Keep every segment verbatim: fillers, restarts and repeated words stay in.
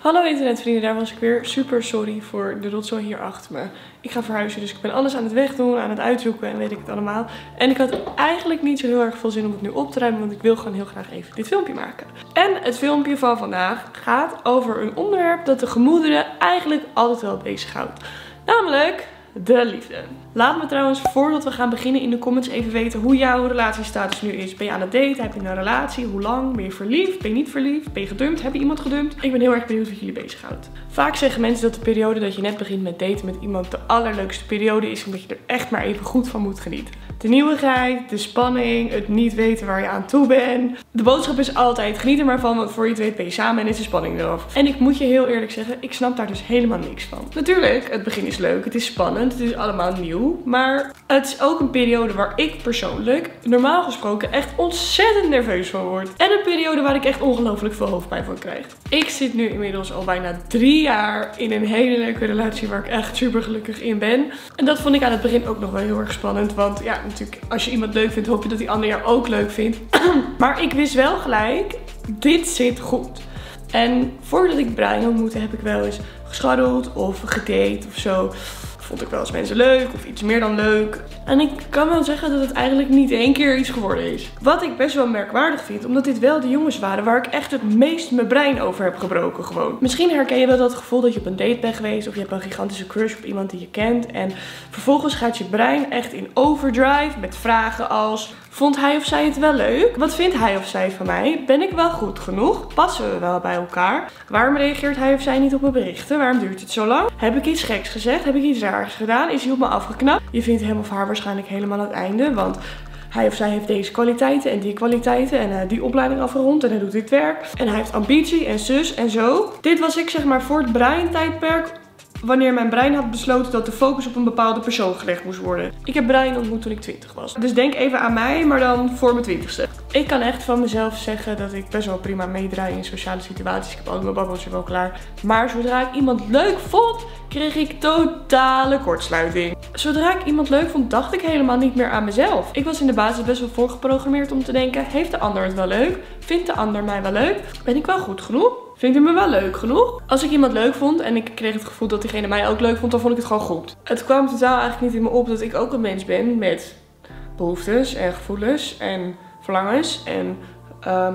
Hallo internetvrienden, daar was ik weer. Super sorry voor de rotzooi hier achter me. Ik ga verhuizen, dus ik ben alles aan het wegdoen, aan het uitzoeken en weet ik het allemaal. En ik had eigenlijk niet zo heel erg veel zin om het nu op te ruimen, want ik wil gewoon heel graag even dit filmpje maken. En het filmpje van vandaag gaat over een onderwerp dat de gemoederen eigenlijk altijd wel bezighoudt. Namelijk de liefde. Laat me trouwens, voordat we gaan beginnen, in de comments even weten hoe jouw relatiestatus nu is. Ben je aan het daten? Heb je een relatie? Hoe lang? Ben je verliefd? Ben je niet verliefd? Ben je gedumpt? Heb je iemand gedumpt? Ik ben heel erg benieuwd wat jullie bezighoudt. Vaak zeggen mensen dat de periode dat je net begint met daten met iemand de allerleukste periode is, omdat je er echt maar even goed van moet genieten. De nieuwigheid, de spanning, het niet weten waar je aan toe bent. De boodschap is altijd, geniet er maar van, want voor je het weet ben je samen en is de spanning eraf. En ik moet je heel eerlijk zeggen, ik snap daar dus helemaal niks van. Natuurlijk, het begin is leuk, het is spannend, het is allemaal nieuw. Maar het is ook een periode waar ik persoonlijk, normaal gesproken, echt ontzettend nerveus van word. En een periode waar ik echt ongelooflijk veel hoofdpijn van krijg. Ik zit nu inmiddels al bijna drie jaar in een hele leuke relatie waar ik echt super gelukkig in ben. En dat vond ik aan het begin ook nog wel heel erg spannend. Want ja, natuurlijk, als je iemand leuk vindt, hoop je dat die ander jou ook leuk vindt. Maar ik wist wel gelijk, dit zit goed. En voordat ik Brian ontmoette, heb ik wel eens gescharreld of gedate of zo. Vond ik wel eens mensen leuk of iets meer dan leuk. En ik kan wel zeggen dat het eigenlijk niet één keer iets geworden is. Wat ik best wel merkwaardig vind, omdat dit wel de jongens waren waar ik echt het meest mijn brein over heb gebroken gewoon. Misschien herken je wel dat gevoel dat je op een date bent geweest of je hebt een gigantische crush op iemand die je kent. En vervolgens gaat je brein echt in overdrive met vragen als: vond hij of zij het wel leuk? Wat vindt hij of zij van mij? Ben ik wel goed genoeg? Passen we wel bij elkaar? Waarom reageert hij of zij niet op mijn berichten? Waarom duurt het zo lang? Heb ik iets geks gezegd? Heb ik iets raars gedaan? Is hij op me afgeknapt? Je vindt hem of haar waarschijnlijk helemaal aan het einde, want hij of zij heeft deze kwaliteiten en die kwaliteiten en uh, die opleiding afgerond en hij doet dit werk. En hij heeft ambitie en zus en zo. Dit was ik zeg maar voor het Brian-tijdperk, wanneer mijn brein had besloten dat de focus op een bepaalde persoon gelegd moest worden. Ik heb Brian ontmoet toen ik twintig was. Dus denk even aan mij, maar dan voor mijn twintigste. Ik kan echt van mezelf zeggen dat ik best wel prima meedraai in sociale situaties. Ik heb altijd mijn babbeltje wel klaar. Maar zodra ik iemand leuk vond, kreeg ik totale kortsluiting. Zodra ik iemand leuk vond, dacht ik helemaal niet meer aan mezelf. Ik was in de basis best wel voorgeprogrammeerd om te denken: heeft de ander het wel leuk? Vindt de ander mij wel leuk? Ben ik wel goed genoeg? Vindt hij me wel leuk genoeg? Als ik iemand leuk vond en ik kreeg het gevoel dat diegene mij ook leuk vond, dan vond ik het gewoon goed. Het kwam totaal eigenlijk niet in me op dat ik ook een mens ben met behoeftes en gevoelens en verlangens en uh,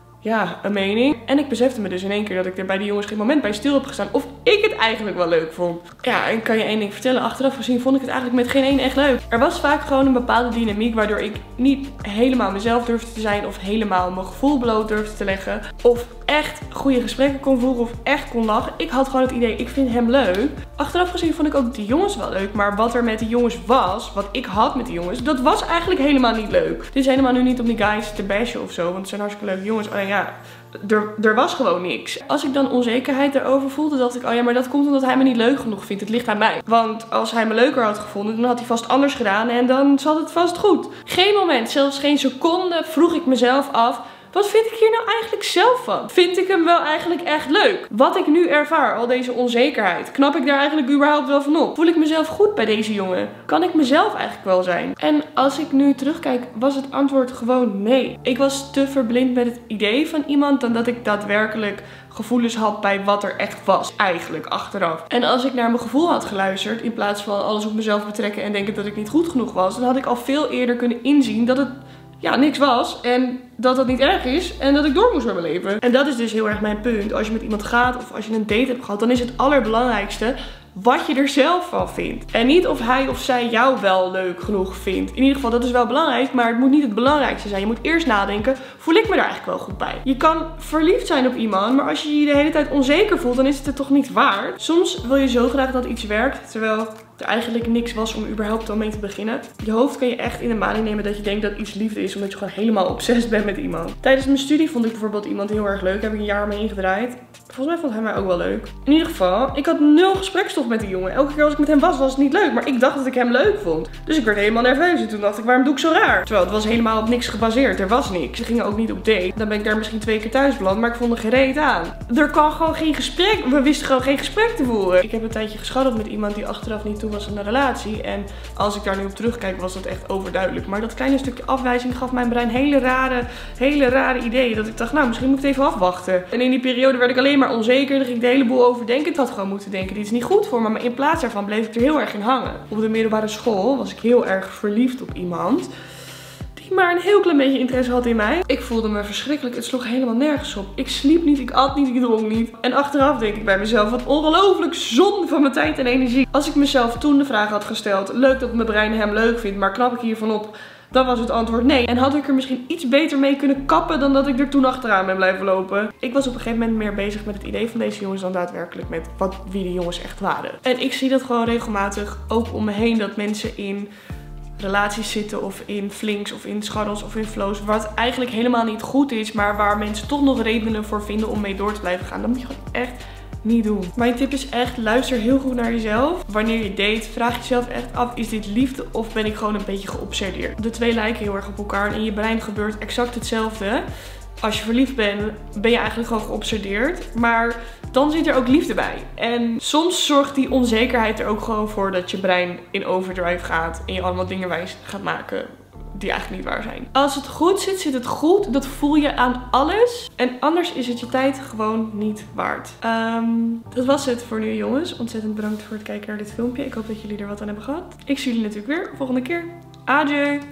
ja, een mening. En ik besefte me dus in één keer dat ik er bij die jongens geen moment bij stil heb gestaan of ik het eigenlijk wel leuk vond. Ja, en kan je één ding vertellen, achteraf gezien vond ik het eigenlijk met geen één echt leuk. Er was vaak gewoon een bepaalde dynamiek waardoor ik niet helemaal mezelf durfde te zijn of helemaal mijn gevoel bloot durfde te leggen. Of echt goede gesprekken kon voeren of echt kon lachen. Ik had gewoon het idee, ik vind hem leuk. Achteraf gezien vond ik ook die jongens wel leuk. Maar wat er met die jongens was, wat ik had met die jongens, dat was eigenlijk helemaal niet leuk. Dit is helemaal nu niet om die guys te bashen of zo, want het zijn hartstikke leuke jongens. Alleen ja, er, er was gewoon niks. Als ik dan onzekerheid erover voelde, dacht ik, oh ja, maar dat komt omdat hij me niet leuk genoeg vindt. Het ligt aan mij. Want als hij me leuker had gevonden, dan had hij vast anders gedaan en dan zat het vast goed. Geen moment, zelfs geen seconde, vroeg ik mezelf af: wat vind ik hier nou eigenlijk zelf van? Vind ik hem wel eigenlijk echt leuk? Wat ik nu ervaar, al deze onzekerheid, knap ik daar eigenlijk überhaupt wel van op? Voel ik mezelf goed bij deze jongen? Kan ik mezelf eigenlijk wel zijn? En als ik nu terugkijk, was het antwoord gewoon nee. Ik was te verblind met het idee van iemand dan dat ik daadwerkelijk gevoelens had bij wat er echt was, eigenlijk achteraf. En als ik naar mijn gevoel had geluisterd, in plaats van alles op mezelf betrekken en denken dat ik niet goed genoeg was, dan had ik al veel eerder kunnen inzien dat het ja, niks was en dat dat niet erg is en dat ik door moest met mijn leven. En dat is dus heel erg mijn punt. Als je met iemand gaat of als je een date hebt gehad, dan is het allerbelangrijkste wat je er zelf van vindt. En niet of hij of zij jou wel leuk genoeg vindt. In ieder geval, dat is wel belangrijk, maar het moet niet het belangrijkste zijn. Je moet eerst nadenken, voel ik me daar eigenlijk wel goed bij? Je kan verliefd zijn op iemand, maar als je je de hele tijd onzeker voelt, dan is het het toch niet waard? Soms wil je zo graag dat iets werkt, terwijl er eigenlijk niks was om überhaupt al mee te beginnen. Je hoofd kan je echt in de maling nemen dat je denkt dat iets liefde is, omdat je gewoon helemaal obsessief bent met iemand. Tijdens mijn studie vond ik bijvoorbeeld iemand heel erg leuk. Heb ik een jaar mee ingedraaid. Volgens mij vond hij mij ook wel leuk. In ieder geval, ik had nul gesprekstof met die jongen. Elke keer als ik met hem was, was het niet leuk. Maar ik dacht dat ik hem leuk vond. Dus ik werd helemaal nerveus. En toen dacht ik, waarom doe ik zo raar? Terwijl het was helemaal op niks gebaseerd. Er was niks. Ze gingen ook niet op date. Dan ben ik daar misschien twee keer thuis beland. Maar ik vond er geen reet aan. Er kwam gewoon geen gesprek. We wisten gewoon geen gesprek te voeren. Ik heb een tijdje gescharreld met iemand die achteraf niet toe was in een relatie. En als ik daar nu op terugkijk was dat echt overduidelijk. Maar dat kleine stukje afwijzing gaf mijn brein hele rare, hele rare ideeën. Dat ik dacht, nou misschien moet ik het even afwachten. En in die periode werd ik alleen maar onzeker. Dan ging ik de hele boel overdenken. Ik had gewoon moeten denken, dit is niet goed voor me. Maar in plaats daarvan bleef ik er heel erg in hangen. Op de middelbare school was ik heel erg verliefd op iemand die maar een heel klein beetje interesse had in mij. Ik voelde me verschrikkelijk. Het sloeg helemaal nergens op. Ik sliep niet, ik at niet, ik dronk niet. En achteraf denk ik bij mezelf, wat ongelooflijk zonde van mijn tijd en energie. Als ik mezelf toen de vraag had gesteld, leuk dat mijn brein hem leuk vindt, maar knap ik hiervan op? Dan was het antwoord nee. En had ik er misschien iets beter mee kunnen kappen dan dat ik er toen achteraan ben blijven lopen. Ik was op een gegeven moment meer bezig met het idee van deze jongens dan daadwerkelijk met wat, wie de jongens echt waren. En ik zie dat gewoon regelmatig ook om me heen, dat mensen in relaties zitten of in flinks of in scharrels of in flows, wat eigenlijk helemaal niet goed is, maar waar mensen toch nog redenen voor vinden om mee door te blijven gaan. Dat moet je gewoon echt niet doen. Mijn tip is echt, luister heel goed naar jezelf. Wanneer je date, vraag jezelf echt af, is dit liefde of ben ik gewoon een beetje geobsedeerd? De twee lijken heel erg op elkaar en in je brein gebeurt exact hetzelfde. Als je verliefd bent, ben je eigenlijk gewoon geobsedeerd. Maar dan zit er ook liefde bij. En soms zorgt die onzekerheid er ook gewoon voor dat je brein in overdrive gaat. En je allemaal dingen wijs gaat maken die eigenlijk niet waar zijn. Als het goed zit, zit het goed. Dat voel je aan alles. En anders is het je tijd gewoon niet waard. Um, dat was het voor nu, jongens. Ontzettend bedankt voor het kijken naar dit filmpje. Ik hoop dat jullie er wat aan hebben gehad. Ik zie jullie natuurlijk weer volgende keer. Adieu!